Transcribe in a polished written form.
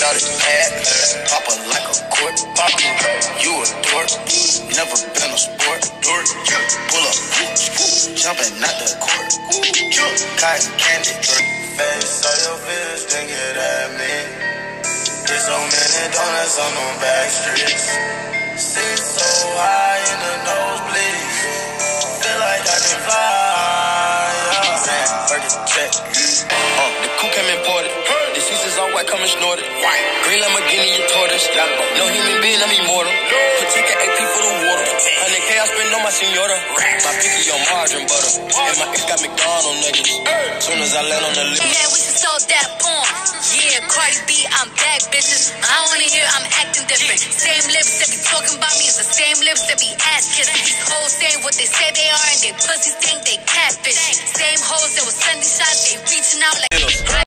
shot it bad, pop her like a court. Pop you a dork, never been a sport. Pull up, jumping out the court. Cotton candy, face all your bitch, then get at me. There's so many donuts on them back streets. Sit so high in the nosebleeds. Feel like I can fly. Work the check. The coupe came imported. The seasons all white, come and snorted. Green Lamborghini, you tortoise. No human being, I'm immortal. Put 10K AP for the water. 100K I spend on my senora. My pinky on margarine butter. And my ex got McDonald's nuggets. Soon as I land on the list. Man, we should sold that porn. Yeah, Cardi B, I'm back, bitches. I don't wanna hear I'm acting different. Same lips that be talking about me is the same lips that be ass kissing. These hoes saying what they say they are and they pussies think they catfish. Same hoes that was sending shots, they reaching out like